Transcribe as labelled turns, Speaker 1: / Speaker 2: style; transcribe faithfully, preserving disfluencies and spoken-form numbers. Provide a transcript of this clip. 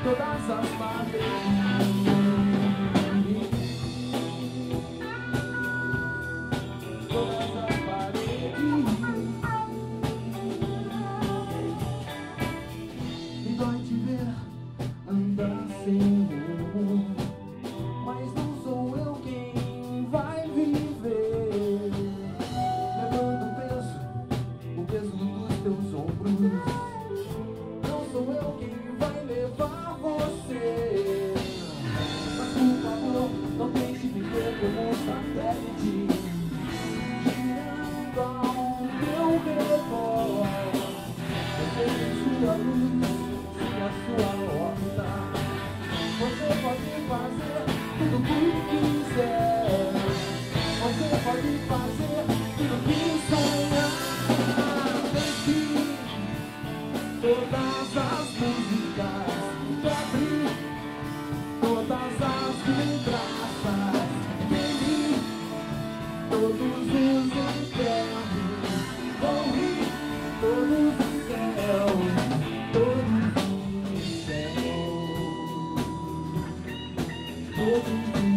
Speaker 1: todas as paredes. Todas as paredes. E dói te ver andar sem rumo, mas não sou eu quem vai viver, levando o peso, o peso dos teus ombros. Não sou eu quem vai levar você, mas por favor, não tente viver como um satélite, girando ao meu redor. Você tem sua luz e a sua rota. Você pode fazer tudo o que quiser. Você pode fazer tudo o que sonhar. Deixe todas as músicas, quebre todas as vidraças, queime todos os infernos, corre todos os céus, todos os céus, todos os